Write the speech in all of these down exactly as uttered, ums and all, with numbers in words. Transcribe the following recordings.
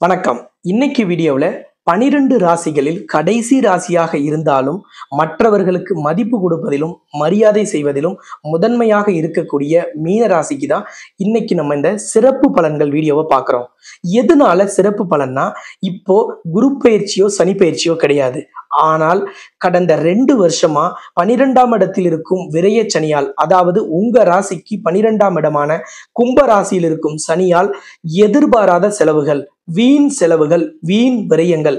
வணக்கம். இன்னைக்கு வீடியோவில் பனிரெண்டு ராசிகளில் கடைசி ராசியாக இருந்தாலும் மற்றவர்களுக்கு மதிப்பு கொடுப்பதிலும் மரியாதை செய்வதிலும் முதன்மையாக இருக்கக்கூடிய மீன ராசிக்கு தான் இன்னைக்கு நம்ம இந்த சிறப்பு பலன்கள் வீடியோவை பார்க்குறோம். எதனால சிறப்பு பலன்னா, இப்போ குரு பயிற்சியோ சனி பயிற்சியோ கிடையாது. ஆனால் கடந்த ரெண்டு வருஷமா பனிரெண்டாம் இடத்தில் இருக்கும் விரய சனியால், அதாவது உங்க ராசிக்கு பனிரெண்டாம் இடமான கும்ப ராசியில் இருக்கும் சனியால் எதிர்பாராத செலவுகள், வீண் செலவுகள், வீண் விரயங்கள்,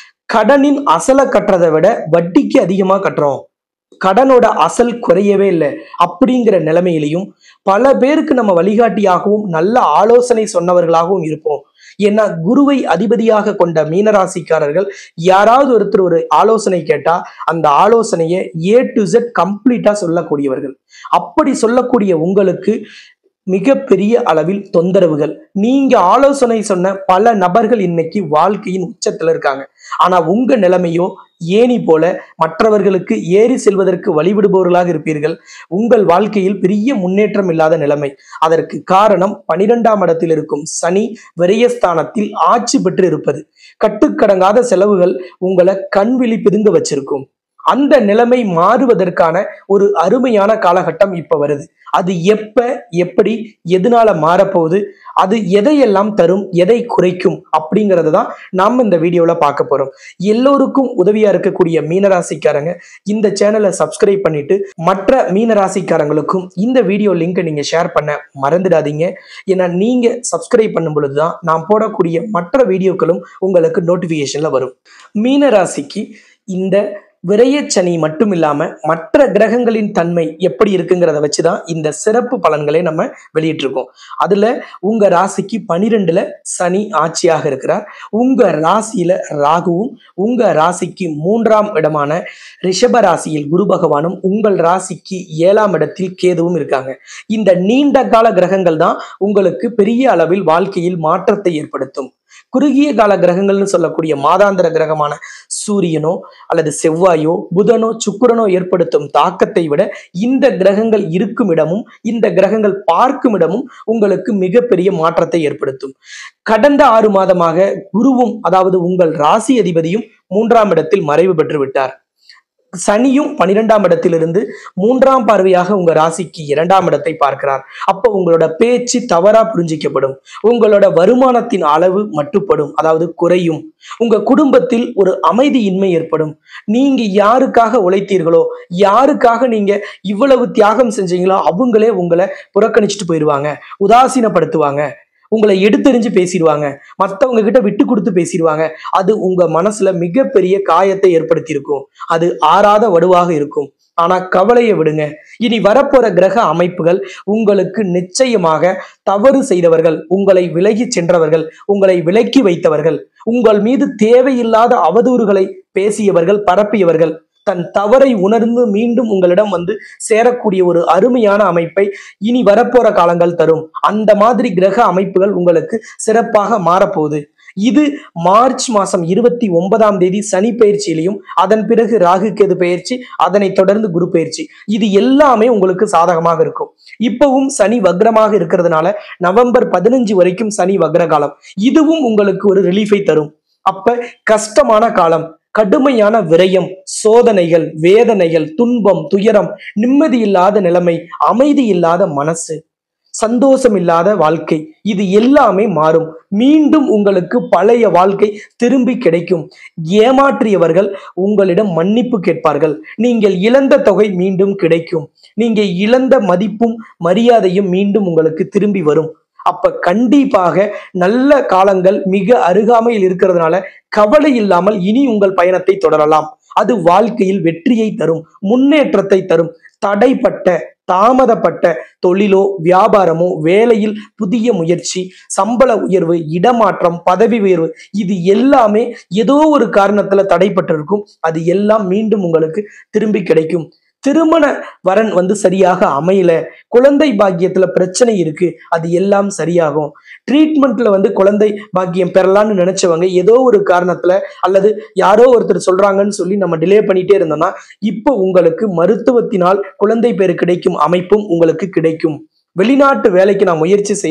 கடனின் அசலை கட்டுறதை விட வட்டிக்கு அதிகமா கட்டுறோம், கடனோட அசல் குறையவே இல்லை அப்படிங்கிற நிலைமையிலையும் பல பேருக்கு நம்ம வழிகாட்டியாகவும் நல்ல ஆலோசனை சொன்னவர்களாகவும் இருப்போம். ஏன்னா குருவை அதிபதியாக கொண்ட மீனராசிக்காரர்கள் யாராவது ஒருத்தர் ஒரு ஆலோசனை கேட்டா அந்த ஆலோசனையை ஏ டு ஜெட் கம்ப்ளீட்டா சொல்லக்கூடியவர்கள். அப்படி சொல்லக்கூடிய உங்களுக்கு மிகப்பெரிய அளவில் தொந்தரவுகள், நீங்க ஆலோசனை சொன்ன பல நபர்கள் இன்னைக்கு வாழ்க்கையின் உச்சத்துல இருக்காங்க. ஆனா உங்க நிலைமையோ ஏணி போல மற்றவர்களுக்கு ஏறி செல்வதற்கு வழிவிடுபவர்களாக இருப்பீர்கள். உங்கள் வாழ்க்கையில் பெரிய முன்னேற்றம் இல்லாத நிலைமை. அதற்கு காரணம் பனிரெண்டாம் இடத்தில் இருக்கும் சனி விரயஸ்தானத்தில் ஆட்சி பெற்று இருப்பது. கட்டுக்கடங்காத செலவுகள் உங்களை கண்விழி பிதுங்க வச்சிருக்கும். அந்த நிலைமை மாறுவதற்கான ஒரு அருமையான காலகட்டம் இப்ப வருது. அது எப்ப, எப்படி, எதனால மாறப்போகுது, அது எதையெல்லாம் தரும், எதை குறைக்கும் அப்படிங்கறத தான் நாம இந்த வீடியோல பார்க்க போறோம். எல்லோருக்கும் உதவியா இருக்கக்கூடிய மீனராசிக்காரங்க இந்த சேனலை சப்ஸ்கிரைப் பண்ணிட்டு மற்ற மீனராசிக்காரங்களுக்கும் இந்த வீடியோ லிங்கை நீங்க ஷேர் பண்ண மறந்துடாதீங்க. ஏன்னா நீங்க சப்ஸ்கிரைப் பண்ணும் பொழுதுதான் நான் போடக்கூடிய மற்ற வீடியோக்களும் உங்களுக்கு நோட்டிபிகேஷன்ல வரும். மீனராசிக்கு இந்த விரயச்சனி மட்டும் இல்லாம மற்ற கிரகங்களின் தன்மை எப்படி இருக்குங்கிறத வச்சுதான் இந்த சிறப்பு பலன்களை நம்ம வெளியிட்டிருக்கோம். அதுல உங்க ராசிக்கு பனிரெண்டுல சனி ஆட்சியாக இருக்கிறார். உங்க ராசியில ராகுவும், உங்க ராசிக்கு மூன்றாம் இடமான ரிஷப ராசியில் குரு பகவானும், உங்கள் ராசிக்கு ஏழாம் இடத்தில் கேதுவும் இருக்காங்க. இந்த நீண்ட கால கிரகங்கள் தான் உங்களுக்கு பெரிய அளவில் வாழ்க்கையில் மாற்றத்தை ஏற்படுத்தும். குறுகிய கால கிரகங்கள்னு சொல்லக்கூடிய மாதாந்திர கிரகமான சூரியனோ அல்லது செவ்வாயோ புதனோ சுக்கிரனோ ஏற்படுத்தும் தாக்கத்தை விட இந்த கிரகங்கள் இருக்கும் இடமும் இந்த கிரகங்கள் பார்க்கும் இடமும் உங்களுக்கு மிகப்பெரிய மாற்றத்தை ஏற்படுத்தும். கடந்த ஆறு மாதமாக குருவும், அதாவது உங்கள் ராசி அதிபதியும் மூன்றாம் இடத்தில் மறைவு பெற்று விட்டார். சனியும் பனிரெண்டாம் இடத்திலிருந்து மூன்றாம் பார்வையாக உங்க ராசிக்கு இரண்டாம் இடத்தை பார்க்கிறார். அப்போ உங்களோட பேச்சு தவறா புரிஞ்சிக்கப்படும். உங்களோட வருமானத்தின் அளவு மட்டுப்படும், அதாவது குறையும். உங்க குடும்பத்தில் ஒரு அமைதியின்மை ஏற்படும். நீங்க யாருக்காக உழைத்தீர்களோ, யாருக்காக நீங்க இவ்வளவு தியாகம் செஞ்சீங்களோ அவங்களே உங்களை புறக்கணிச்சுட்டு போயிடுவாங்க, உதாசீனப்படுத்துவாங்க, உங்களை எடுத்தெறிஞ்சு பேசிடுவாங்க, மற்றவங்க கிட்ட விட்டு கொடுத்து பேசிடுவாங்க. அது உங்க மனசுல மிகப்பெரிய காயத்தை ஏற்படுத்தி இருக்கும். அது ஆறாத வடுவாக இருக்கும். ஆனா கவலையை விடுங்க. இனி வரப்போற கிரக அமைப்புகள் உங்களுக்கு நிச்சயமாக தவறு செய்தவர்கள், உங்களை விலகி சென்றவர்கள், உங்களை விலக்கி வைத்தவர்கள், உங்கள் மீது தேவையில்லாத அவதூறுகளை பேசியவர்கள், பரப்பியவர்கள் தன் தவறை உணர்ந்து மீண்டும் உங்களிடம் வந்து சேரக்கூடிய ஒரு அருமையான அமைப்பை இனி வரப்போற காலங்கள் தரும். அந்த மாதிரி கிரக அமைப்புகள் உங்களுக்கு சிறப்பாக மாறப்போகுது. இது மார்ச் மாசம் இருபத்தி ஒன்பதாம் தேதி சனி பயிற்சியிலையும், அதன் பிறகு ராகு கேது பயிற்சி, அதனை தொடர்ந்து குரு பயிற்சி, இது எல்லாமே உங்களுக்கு சாதகமாக இருக்கும். இப்பவும் சனி வக்ரமாக இருக்கிறதுனால நவம்பர் பதினஞ்சு வரைக்கும் சனி வக்ர காலம். இதுவும் உங்களுக்கு ஒரு ரிலீஃபை தரும். அப்ப கஷ்டமான காலம், கடுமையான விரயம், சோதனைகள், வேதனைகள், துன்பம், துயரம், நிம்மதி இல்லாத நிலைமை, அமைதி இல்லாத மனசு, சந்தோஷம் இல்லாத வாழ்க்கை, இது எல்லாமே மாறும். மீண்டும் உங்களுக்கு பழைய வாழ்க்கை திரும்பி கிடைக்கும். ஏமாற்றியவர்கள் உங்களிடம் மன்னிப்பு கேட்பார்கள். நீங்கள் இழந்த தொகை மீண்டும் கிடைக்கும். நீங்க இழந்த மதிப்பும் மரியாதையும் மீண்டும் உங்களுக்கு திரும்பி வரும். அப்ப கண்டிப்பாக நல்ல காலங்கள் மிக அருகாமையில் இருக்கிறதுனால கவலை இல்லாமல் இனி உங்கள் பயணத்தை தொடரலாம். அது வாழ்க்கையில் வெற்றியை தரும், முன்னேற்றத்தை தரும். தடைப்பட்ட, தாமதப்பட்ட தொழிலோ வியாபாரமோ, வேலையில் புதிய முயற்சி, சம்பள உயர்வு, இடமாற்றம், பதவி உயர்வு, இது எல்லாமே ஏதோ ஒரு காரணத்துல தடைப்பட்டிருக்கும். அது எல்லாம் மீண்டும் உங்களுக்கு திரும்பி கிடைக்கும். திருமண வரன் வந்து சரியாக அமையல, குழந்தை பாக்கியத்துல பிரச்சனை இருக்கு, அது எல்லாம் சரியாகும். ட்ரீட்மெண்ட்ல வந்து குழந்தை பாக்கியம் பெறலான்னு நினைச்சவங்க ஏதோ ஒரு காரணத்துல அல்லது யாரோ ஒருத்தர் சொல்றாங்கன்னு சொல்லி நம்ம டிலே பண்ணிட்டே இருந்தோம்னா இப்போ உங்களுக்கு மருத்துவத்தினால் குழந்தை பேரு கிடைக்கும் அமைப்பும் உங்களுக்கு கிடைக்கும். வெளிநாட்டு வேலைக்கு நான் முயற்சி செய்யறேன்,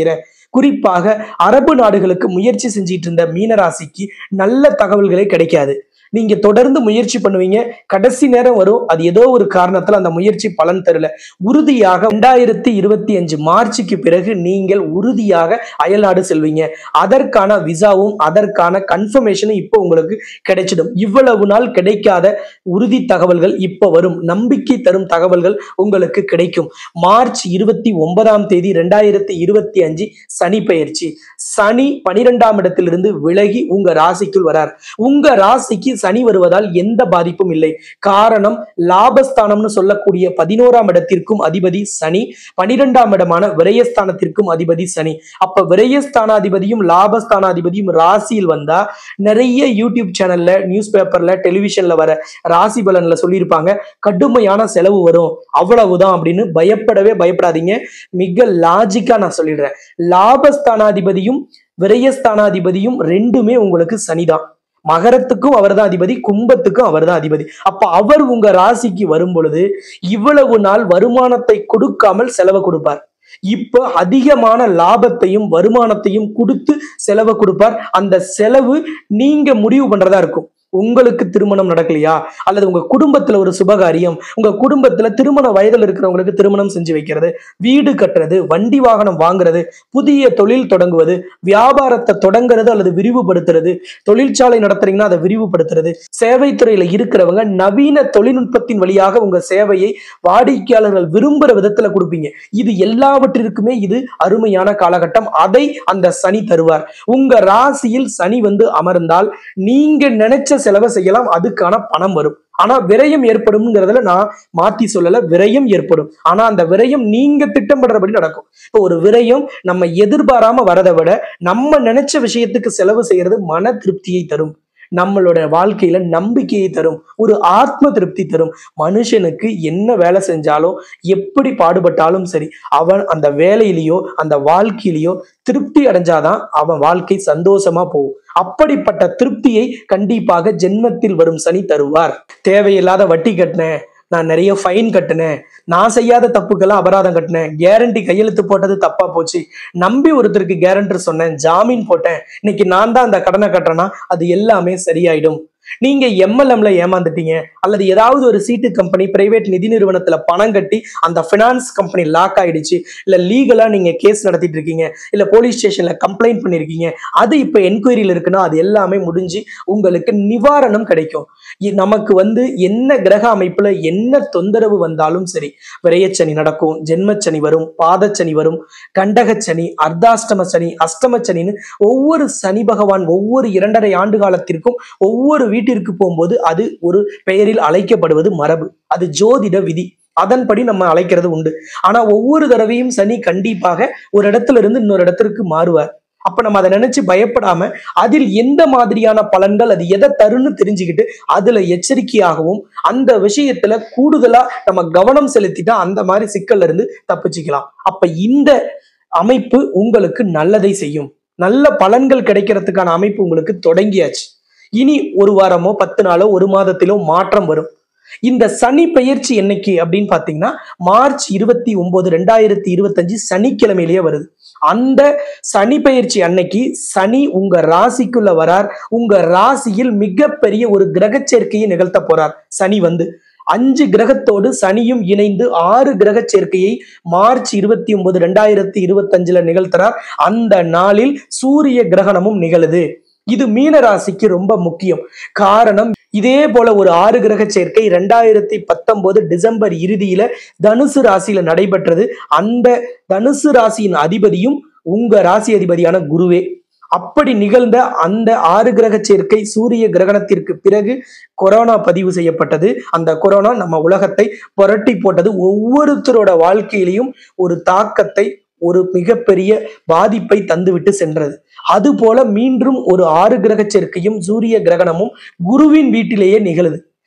குறிப்பாக அரபு நாடுகளுக்கு முயற்சி செஞ்சிட்டு இருந்த மீனராசிக்கு நல்ல தகவல்களே கிடைக்காது. நீங்க தொடர்ந்து முயற்சி பண்ணுவீங்க, கடைசி நேரம் வரும், அது ஏதோ ஒரு காரணத்துல அந்த முயற்சி பலன் தரல. உறுதியாக இரண்டாயிரத்தி இருபத்தி அஞ்சு மார்ச்சுக்கு பிறகு நீங்கள் உறுதியாக அயல்நாடு செல்வீங்க. அதற்கான விசாவும் அதற்கான கன்ஃபர்மேஷனும் இப்போ உங்களுக்கு கிடைச்சிடும். இவ்வளவு நாள் கிடைக்காத உறுதி தகவல்கள் இப்ப வரும். நம்பிக்கை தரும் தகவல்கள் உங்களுக்கு கிடைக்கும். மார்ச் இருபத்தி ஒன்பதாம் தேதி இரண்டாயிரத்தி இருபத்தி அஞ்சு சனி பெயர்ச்சி. சனி பனிரெண்டாம் இடத்திலிருந்து விலகி உங்க ராசிக்குள் வரார். உங்க ராசிக்கு சனி வருவதால் எந்த பாதிப்பும் இல்லை. காரணம், லாபஸ்தானம்னு சொல்லக்கூடிய பதினோராம் இடத்திற்கும் அதிபதி சனி, பனிரெண்டாம் இடமான விரயஸ்தானத்திற்கும் அதிபதி சனி. அப்ப விரயஸ்தானாதிபதியும் லாபஸ்தானாதிபதியும் ராசியில் வந்தா நிறைய யூடியூப் சேனல்ல, நியூஸ் பேப்பர்ல, டெலிவிஷன்ல வர ராசி பலன்ல சொல்லியிருப்பாங்க, கடுமையான செலவு வரும், அவ்வளவுதான் அப்படின்னு. பயப்படவே பயப்படாதீங்க. மிக லாஜிக்கா நான் சொல்லிடுறேன். லாபஸ்தானாதிபதியும் விரயஸ்தானாதிபதியும் ரெண்டுமே உங்களுக்கு சனிதான். மகரத்துக்கும் அவர் தான் அதிபதி, கும்பத்துக்கும் அவர் தான் அதிபதி. அப்ப அவர் உங்க ராசிக்கு வரும் பொழுது இவ்வளவு நாள் வருமானத்தை கொடுக்காமல் செலவு கொடுப்பார். இப்ப அதிகமான லாபத்தையும் வருமானத்தையும் கொடுத்து செலவு கொடுப்பார். அந்த செலவு நீங்க முடிவு பண்றதா இருக்கும். உங்களுக்கு திருமணம் நடக்கலையா, அல்லது உங்க குடும்பத்துல ஒரு சுபகாரியம், உங்க குடும்பத்துல திருமண வயதில் இருக்கிறவங்களுக்கு திருமணம் செஞ்சு வைக்கிறது, வீடு கட்டுறது, வண்டி வாகனம் வாங்குறது, புதிய தொழில் தொடங்குவது, வியாபாரத்தை தொடங்குறது அல்லது விரிவுபடுத்துறது, தொழிற்சாலை நடத்துறீங்கன்னா அதை விரிவுபடுத்துறது, சேவைத்துறையில இருக்கிறவங்க நவீன தொழில்நுட்பத்தின் வழியாக உங்க சேவையை வாடிக்கையாளர்கள் விரும்புற விதத்துல கொடுப்பீங்க. இது எல்லாவற்றிற்குமே இது அருமையான காலகட்டம். அதை அந்த சனி தருவார். உங்க ராசியில் சனி வந்து அமர்ந்தால் நீங்க நினைச்ச செலவை செய்யலாம், அதுக்கான பணம் வரும். ஆனா விரயம் ஏற்படும்ங்கிறதுல நான் மாத்தி சொல்லல, விரயம் ஏற்படும். ஆனா அந்த விரயம் நீங்க திட்டமிடுறபடி நடக்கும். இப்போ ஒரு விரயம் நம்ம எதிர்பாராம வரதை விட நம்ம நினைச்ச விஷயத்துக்கு செலவு செய்யறது மன திருப்தியை தரும், நம்மளோட வாழ்க்கையில நம்பிக்கையை தரும், ஒரு ஆத்ம திருப்தி தரும். மனுஷனுக்கு என்ன வேலை செஞ்சாலும் எப்படி பாடுபட்டாலும் சரி, அவன் அந்த வேலையிலேயோ அந்த வாழ்க்கையிலேயோ திருப்தி அடைஞ்சாதான் அவன் வாழ்க்கை சந்தோஷமா போகும். அப்படிப்பட்ட திருப்தியை கண்டிப்பாக ஜென்மத்தில் வரும் சனி தருவார். தேவையில்லாத வட்டி கட்டினேன், நான் நிறைய ஃபைன் கட்டினேன், நான் செய்யாத தப்புக்கெல்லாம் அபராதம் கட்டினேன், கேரண்டி கையெழுத்து போட்டது தப்பா போச்சு, நம்பி ஒருத்தருக்கு கேரண்டர் சொன்னேன், ஜாமீன் போட்டேன், இன்னைக்கு நான் தான் அந்த கடனை கட்டுறேன்னா அது எல்லாமே சரியாயிடும். நீங்க எம்எல்எம்ல ஏமாந்துட்டீங்க, அல்லது ஏதாவது ஒரு சீட்டு கம்பெனி, பிரைவேட் நிதி நிறுவனத்துல பணம் கட்டி அந்த பினான்ஸ் கம்பெனி லாக் ஆயிடுச்சு, இல்ல லீகலா நீங்க கேஸ் நடத்திட்டு இருக்கீங்க, இல்ல போலீஸ் ஸ்டேஷன்ல கம்ப்ளைண்ட் பண்ணிருக்கீங்க, அது இப்ப என்கொயரியில இருக்குன்னா அது எல்லாமே முடிஞ்சு உங்களுக்கு நிவாரணம் கிடைக்கும். நமக்கு வந்து என்ன கிரக அமைப்புல என்ன தொந்தரவு வந்தாலும் சரி, விரயச்சனி நடக்கும், ஜென்மச்சனி வரும், பாதச்சனி வரும், கண்டகச்சனி, அர்த்தாஷ்டம சனி, அஷ்டம சனின்னு ஒவ்வொரு சனி பகவான் ஒவ்வொரு இரண்டரை ஆண்டு காலத்திற்கும் ஒவ்வொரு வீட்டிற்கு போகும்போது அது ஒரு பெயரில் அழைக்கப்படுவது மரபு, அது ஜோதிட விதி, அதன்படி நம்ம அழைக்கிறது உண்டு. ஆனா ஒவ்வொரு தடவையும் சனி கண்டிப்பாக ஒரு இடத்துல இருந்து இன்னொரு இடத்திற்கு மாறுவார். அப்ப நம்ம அதை நினைச்சு பயப்படாம அதில் எந்த மாதிரியான பலன்கள் அது எதை தருன்னு தெரிஞ்சுக்கிட்டு அதுல எச்சரிக்கையாகவும் அந்த விஷயத்துல கூடுதலா நம்ம கவனம் செலுத்திட்டா அந்த மாதிரி சிக்கல்ல இருந்து தப்பிச்சுக்கலாம். அப்ப இந்த அமைப்பு உங்களுக்கு நல்லதை செய்யும். நல்ல பலன்கள் கிடைக்கிறதுக்கான அமைப்பு உங்களுக்கு தொடங்கியாச்சு. இனி ஒரு வாரமோ பத்து நாளோ ஒரு மாதத்திலோ மாற்றம் வரும். இந்த சனி பெயர்ச்சி என்னைக்கு அப்படின்னு பாத்தீங்கன்னா மார்ச் இருபத்தி ஒன்பது ரெண்டாயிரத்தி இருபத்தி அஞ்சு சனிக்கிழமையிலேயே வருது. அந்த சனி பெயர்ச்சி அன்னைக்கு சனி உங்க ராசிக்குள்ள வரார். உங்க ராசியில் மிகப்பெரிய ஒரு கிரக சேர்க்கையை நிகழ்த்த போறார். சனி வந்து அஞ்சு கிரகத்தோடு சனியும் இணைந்து ஆறு கிரக சேர்க்கையை மார்ச் இருபத்தி ஒன்பது ரெண்டாயிரத்தி இருபத்தி அஞ்சுல நிகழ்த்துறார். அந்த நாளில் சூரிய கிரகணமும் நிகழுது. இது மீன ராசிக்கு ரொம்ப முக்கியம். காரணம், இதே போல ஒரு ஆறு கிரக சேர்க்கை ரெண்டாயிரத்தி பத்தொன்பது டிசம்பர் இறுதியில தனுசு ராசியில நடைபெற்றது. அந்த தனுசு ராசியின் அதிபதியும் உங்க ராசி அதிபதியான குருவே. அப்படி நிகழ்ந்த அந்த ஆறு கிரக சேர்க்கை சூரிய கிரகணத்திற்கு பிறகு கொரோனா பதிவு செய்யப்பட்டது. அந்த கொரோனா நம்ம உலகத்தை புரட்டி போட்டது. ஒவ்வொருத்தரோட வாழ்க்கையிலையும் ஒரு தாக்கத்தை, ஒரு மிகப்பெரிய பாதிப்பை தந்துவிட்டு சென்றது. அது போல மீண்டும் ஒரு ஆறு கிரக சேர்க்கையும் சூரிய கிரகணமும் குருவின் வீட்டிலேயே நிகழுது.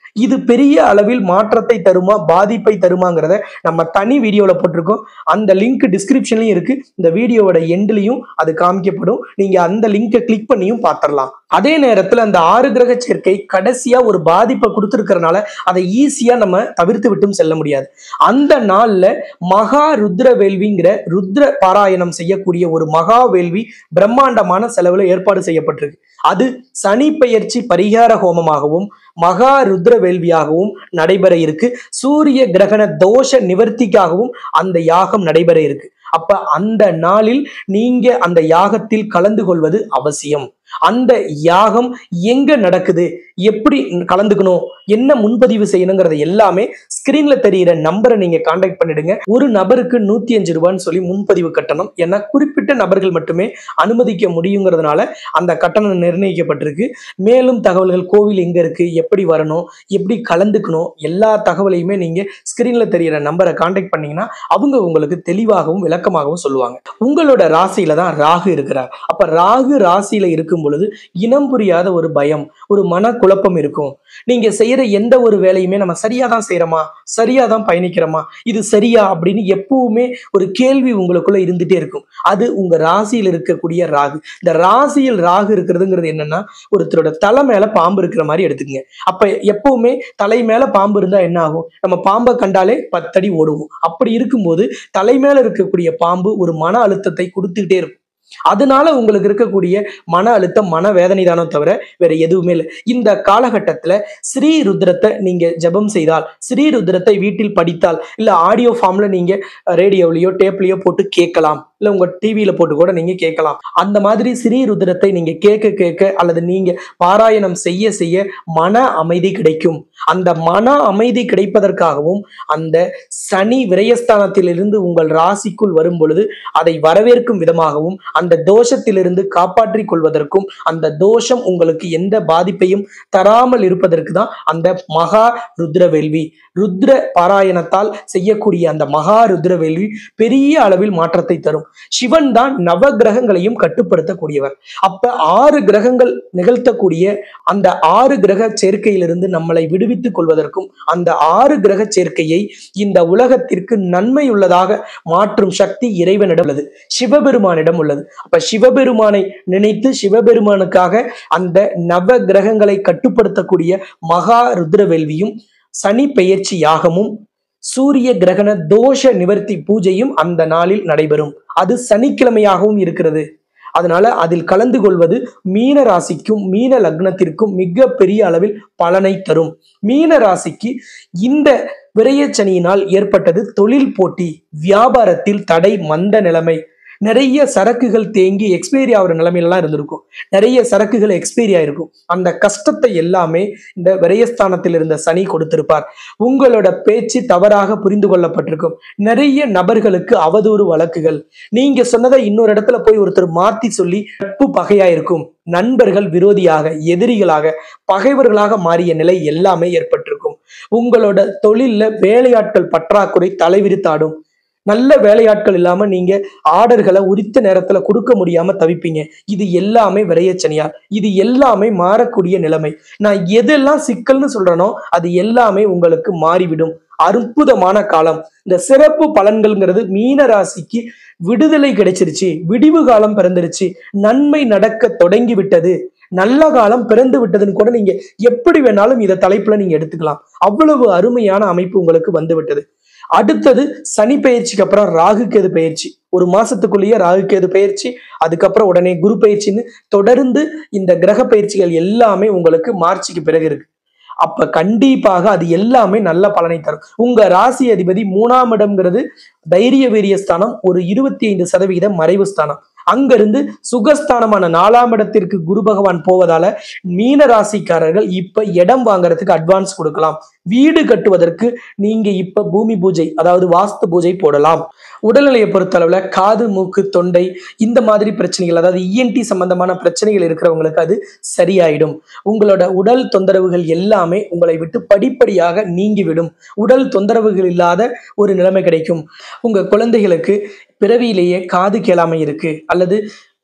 இது பெரிய அளவில் மாற்றத்தை தருமா பாதிப்பை தருமாங்கிறத நம்ம தனி வீடியோல போட்டிருக்கோம். அந்த லிங்க் டிஸ்கிரிப்ஷன்லயும் இருக்கு. இந்த வீடியோவோட எண்ட்லயும் அது காமிக்கப்படும். நீங்க அந்த லிங்கை கிளிக் பண்ணியும் பார்த்துடலாம். அதே நேரத்துல அந்த ஆறு கிரக சேர்க்கை கடைசியா ஒரு பாதிப்பை கொடுத்திருக்கிறதுனால அதை ஈஸியா நம்ம தவிர்த்து விட்டும் செல்ல முடியாது. அந்த நாள்ல மகா ருத்ர வேள்விங்கிற ருத்ர பாராயணம் செய்யக்கூடிய ஒரு மகா வேள்வி பிரம்மாண்டமான செலவுல ஏற்பாடு செய்யப்பட்டிருக்கு. அது சனி பெயர்ச்சி பரிகார ஹோமமாகவும் மகா ருத்ர வேள்வியாகவும் நடைபெற இருக்கு. சூரிய கிரகண தோஷ நிவர்த்திக்காகவும் அந்த யாகம் நடைபெற இருக்கு. அப்ப அந்த நாளில் நீங்க அந்த யாகத்தில் கலந்து கொள்வது அவசியம். அந்த யாகம் எங்க நடக்குது, எப்படி கலந்துக்கணும், என்ன முன்பதிவு செய்யணுங்கிறத எல்லாமே ஸ்கிரீன்ல தெரியிற நம்பரை நீங்க கான்டாக்ட் பண்ணிடுங்க. ஒரு நபருக்கு நூத்தி அஞ்சு ரூபான்னு சொல்லி முன்பதிவு கட்டணம். ஏன்னா குறிப்பிட்ட நபர்கள் மட்டுமே அனுமதிக்க முடியுங்கிறதுனால அந்த கட்டணம் நிர்ணயிக்கப்பட்டிருக்கு. மேலும் தகவல்கள், கோவில் எங்க இருக்கு, எப்படி வரணும், எப்படி கலந்துக்கணும், எல்லா தகவலையுமே நீங்க ஸ்கிரீன்ல தெரியிற நம்பரை கான்டாக்ட் பண்ணீங்கன்னா அவங்க உங்களுக்கு தெளிவாகவும் விளக்கமாகவும் சொல்லுவாங்க. உங்களோட ராசியில தான் ராகு இருக்கிறார். அப்ப ராகு ராசியில இருக்கும் பொழுது இனம் புரியாத ஒரு பயம், ஒரு மன குழப்பம் இருக்கும். நீங்க செய்யற எந்த ஒரு வேலையுமே நம்ம சரியாதான் செய்யறோமா, சரியாதான் பயணிக்கிறோமா, இது சரியா அப்படின்னு எப்பவுமே ஒரு கேள்வி உங்களுக்குள்ள இருந்துட்டே இருக்கும். அது உங்க ராசியில் இருக்கக்கூடிய ராகு. இந்த ராசியில் ராகு இருக்கிறதுங்கிறது என்னன்னா, ஒருத்தரோட தலை மேல பாம்பு இருக்கிற மாதிரி எடுத்துக்கங்க. அப்ப எப்பவுமே தலை மேல பாம்பு இருந்தா என்ன ஆகும், நம்ம பாம்பை கண்டாலே பத்தடி ஓடுவோம். அப்படி இருக்கும்போது தலை மேல இருக்கக்கூடிய பாம்பு ஒரு மன அழுத்தத்தை கொடுத்துக்கிட்டே இருக்கும். அதனால உங்களுக்கு இருக்கக்கூடிய மன அழுத்தம், மன வேதனை தானோ தவிர வேற எதுவுமே இல்லை. இந்த காலகட்டத்துல ஸ்ரீ ருத்ரத்தை நீங்க ஜபம் செய்தால், ஸ்ரீ ருத்ரத்தை வீட்டில் படித்தால், இல்ல ஆடியோ ஃபார்ம்ல நீங்க ரேடியோலயோ டேப்லயோ போட்டு கேட்கலாம், இல்ல உங்க டிவியில போட்டு கூட நீங்க கேட்கலாம். அந்த மாதிரி ஸ்ரீ ருத்ரத்தை நீங்க கேட்க கேட்க அல்லது நீங்க பாராயணம் செய்ய செய்ய மன அமைதி கிடைக்கும். அந்த மன அமைதி கிடைப்பதற்காகவும் அந்த சனி விரயஸ்தானத்திலிருந்து உங்கள் ராசிக்குள் வரும் பொழுது அதை வரவேற்கும் விதமாகவும் அந்த தோஷத்திலிருந்து காப்பாற்றிக் கொள்வதற்கும், அந்த தோஷம் உங்களுக்கு எந்த பாதிப்பையும் தராமல் இருப்பதற்கு தான் அந்த மகா ருத்ர வேள்வி. ருத்ர பாராயணத்தால் செய்யக்கூடிய அந்த மகா ருத்ர வேள்வி பெரிய அளவில் மாற்றத்தை தரும். சிவன் தான் நவ கிரகங்களையும் கட்டுப்படுத்தக்கூடியவர். அப்ப ஆறு கிரகங்கள் நிகழ்த்தக்கூடிய அந்த ஆறு கிரக சேர்க்கையிலிருந்து நம்மளை விடுவித்துக் கொள்வதற்கும், அந்த ஆறு கிரக சேர்க்கையை இந்த உலகத்திற்கு நன்மை உள்ளதாக மாற்றும் சக்தி இறைவனிடம் உள்ளது, சிவபெருமானிடம் உள்ளது. அப்ப சிவபெருமானை நினைத்து சிவபெருமானுக்காக அந்த நவ கிரகங்களை கட்டுப்படுத்தக்கூடிய மகா ருத்ர வேள்வியும் சனி பெயர்ச்சி யாகமும் சூரிய கிரகண தோஷ நிவர்த்தி பூஜையும் அந்த நாளில் நடைபெறும். அது சனிக்கிழமையாகவும் இருக்கிறது. அதனால அதில் கலந்து கொள்வது மீன ராசிக்கும் மீன லக்னத்திற்கும் மிக பெரிய அளவில் பலனை தரும். மீன ராசிக்கு இந்த விரயச்சனியினால் ஏற்பட்டது தொழில் போட்டி, வியாபாரத்தில் தடை, மந்த நிலைமை, நிறைய சரக்குகள் தேங்கி எக்ஸ்பைரி ஆகிற நிலைமையிலாம் இருந்திருக்கும். நிறைய சரக்குகள் எக்ஸ்பைரி ஆயிருக்கும். அந்த கஷ்டத்தை எல்லாமே இந்த விரயஸ்தானத்தில் இருந்த சனி கொடுத்திருப்பார். உங்களோட பேச்சு தவறாக புரிந்து கொள்ளப்பட்டிருக்கும். நிறைய நபர்களுக்கு அவதூறு வழக்குகள், நீங்க சொன்னதை இன்னொரு இடத்துல போய் ஒருத்தர் மாத்தி சொல்லி நட்பு பகையாயிருக்கும். நண்பர்கள் விரோதியாக, எதிரிகளாக, பகைவர்களாக மாறிய நிலை எல்லாமே ஏற்பட்டிருக்கும். உங்களோட தொழில்ல வேலையாட்கள் பற்றாக்குறை தலைவிரித்தாடும். நல்ல வேலையாட்கள் இல்லாம நீங்க ஆர்டர்களை உரித்த நேரத்துல கொடுக்க முடியாம தவிப்பீங்க. இது எல்லாமே விரயச்சனியார். இது எல்லாமே மாறக்கூடிய நிலைமை. நான் எதெல்லாம் சிக்கல்னு சொல்றேனோ அது எல்லாமே உங்களுக்கு மாறிவிடும். அற்புதமான காலம். இந்த சிறப்பு பலன்கள்ங்கிறது மீன ராசிக்கு விடுதலை கிடைச்சிருச்சு, விடிவு காலம் பிறந்துருச்சு, நன்மை நடக்க தொடங்கி விட்டது, நல்ல காலம் பிறந்து விட்டதுன்னு கூட நீங்க எப்படி வேணாலும் இதை தலைப்புல நீங்க எடுத்துக்கலாம். அவ்வளவு அருமையான அமைப்பு உங்களுக்கு வந்து விட்டது. அடுத்தது சனி பயிற்சிக்கு அப்புறம் ராகு கேது பயிற்சி. ஒரு மாசத்துக்குள்ளேயே ராகு கேது பயிற்சி, அதுக்கப்புறம் உடனே குரு பயிற்சின்னு தொடர்ந்து இந்த கிரக பயிற்சிகள் எல்லாமே உங்களுக்கு மார்ச்சுக்கு பிறகு இருக்கு. அப்ப கண்டிப்பாக அது எல்லாமே நல்ல பலனை தரும். உங்க ராசி அதிபதி மூணாம் இடம்ங்கிறது தைரிய வீரிய ஸ்தானம், ஒரு இருபத்தி ஐந்து சதவீத மறைவு ஸ்தானம். அங்கிருந்து சுகஸ்தானமான நாலாம் இடத்திற்கு குரு பகவான் போவதால மீன ராசிக்காரர்கள் இப்ப இடம் வாங்குறதுக்கு அட்வான்ஸ் கொடுக்கலாம். வீடு கட்டுவதற்கு நீங்க இப்ப பூமி பூஜை, அதாவது வாஸ்து பூஜை போடலாம். உடல்நிலையை பொறுத்த அளவுல காது, மூக்கு, தொண்டை இந்த மாதிரி பிரச்சனைகள், அதாவது இஎன்டி சம்பந்தமான பிரச்சனைகள் இருக்கிறவங்களுக்கு அது சரியாயிடும். உங்களோட உடல் தொந்தரவுகள் எல்லாமே உங்களை விட்டு படிப்படியாக நீங்கிவிடும். உடல் தொந்தரவுகள் இல்லாத ஒரு நிலைமை கிடைக்கும். உங்க குழந்தைகளுக்கு பிறவியிலேயே காது கேளாமை இருக்கு, அல்லது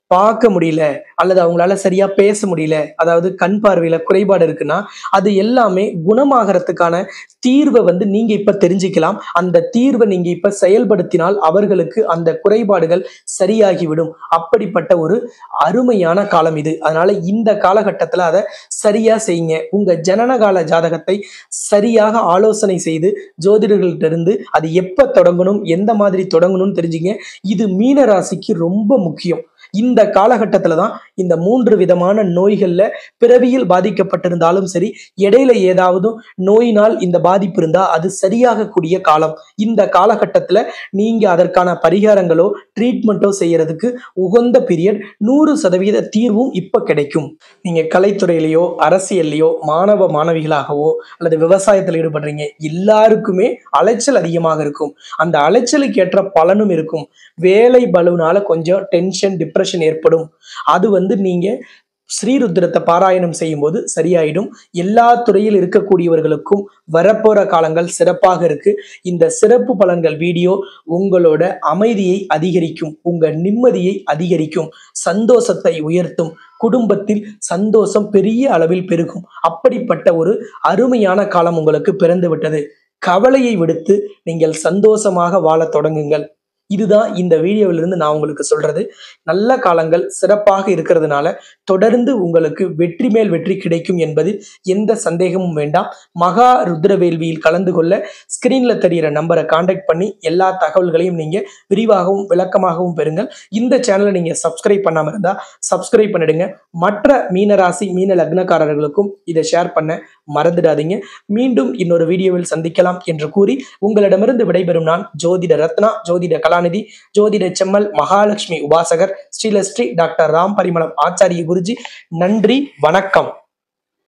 பார்க்க முடியல அல்லது அவங்களால சரியா பேச முடியல, அதாவது கண் பார்வையில குறைபாடு இருக்குன்னா அது எல்லாமே குணமாகறதுக்கான தீர்வை வந்து நீங்க இப்ப தெரிஞ்சுக்கலாம். அந்த தீர்வை நீங்க இப்ப செயல்படுத்தினால் அவர்களுக்கு அந்த குறைபாடுகள் சரியாகிவிடும். அப்படிப்பட்ட ஒரு அருமையான காலம் இது. அதனால இந்த காலகட்டத்துல அதை சரியா செய்யுங்க. உங்க ஜனனகால ஜாதகத்தை சரியாக ஆலோசனை செய்து ஜோதிடர்கள்ட்ட இருந்து அது எப்ப தொடங்கணும், எந்த மாதிரி தொடங்கணும்னு தெரிஞ்சுங்க. இது மீன ராசிக்கு ரொம்ப முக்கியம். இந்த காலகட்டத்துல தான் இந்த மூன்று விதமான நோய்கள்ல பிறவியில் பாதிக்கப்பட்டிருந்தாலும் சரி, இடையில ஏதாவது நோயினால் இந்த பாதிப்பு இருந்தா அது சரியாகக்கூடிய காலம். இந்த காலகட்டத்துல நீங்க அதற்கான பரிகாரங்களோ ட்ரீட்மெண்ட்டோ செய்யறதுக்கு உகந்த பீரியட். நூறு சதவீத தீர்வும் இப்ப கிடைக்கும். நீங்க கலைத்துறையிலையோ அரசியல்லையோ மாணவ மாணவிகளாகவோ அல்லது விவசாயத்தில் ஈடுபடுறீங்க, எல்லாருக்குமே அலைச்சல் அதிகமாக இருக்கும். அந்த அலைச்சலுக்கு ஏற்ற பலனும் இருக்கும். வேலை பலுனால கொஞ்சம் டென்ஷன் டிப்ரெஷன் ஏற்படும். அது வந்து நீங்க ஸ்ரீருத்ரத்தை பாராயணம் செய்யும் போது சரியாயிடும். எல்லா துறையில் இருக்கக்கூடியவர்களுக்கும் வரப்போற காலங்கள் சிறப்பாக இருக்கு. இந்த சிறப்பு பலன்கள் வீடியோ உங்களோட அமைதியை அதிகரிக்கும், உங்க நிம்மதியை அதிகரிக்கும், சந்தோஷத்தை உயர்த்தும், குடும்பத்தில் சந்தோஷம் பெரிய அளவில் பெருகும். அப்படிப்பட்ட ஒரு அருமையான காலம் உங்களுக்கு பிறந்து விட்டது. கவலையை விடுத்து நீங்கள் சந்தோஷமாக வாழ தொடங்குங்கள். இதுதான் இந்த வீடியோவிலிருந்து நான் உங்களுக்கு சொல்றது. நல்ல காலங்கள் சிறப்பாக இருக்கிறதுனால தொடர்ந்து உங்களுக்கு வெற்றி மேல் வெற்றி கிடைக்கும் என்பதில் எந்த சந்தேகமும் வேண்டாம். மகா ருத்ர வேள்வியில் கலந்து கொள்ள ஸ்கிரீன்ல தெரிகிற நம்பரை கான்டாக்ட் பண்ணி எல்லா தகவல்களையும் நீங்க விரிவாகவும் விளக்கமாகவும் பெறுங்கள். இந்த சேனலை நீங்க சப்ஸ்கிரைப் பண்ணாம இருந்தா சப்ஸ்கிரைப் பண்ணிடுங்க. மற்ற மீனராசி மீன லக்னக்காரர்களுக்கும் இதை ஷேர் பண்ண மறந்துடாதீங்க. மீண்டும் இன்னொரு வீடியோவில் சந்திக்கலாம் என்று கூறி உங்களிடமிருந்து விடைபெறும் நான் ஜோதிட ரத்னா, ஜோதிட கலாநிதி, ஜோதிட செம்மல், மகாலட்சுமி உபாசகர், ஸ்ரீலஸ்ரீ டாக்டர் ராம் பரிமளம் ஆச்சாரிய குருஜி. நன்றி, வணக்கம்.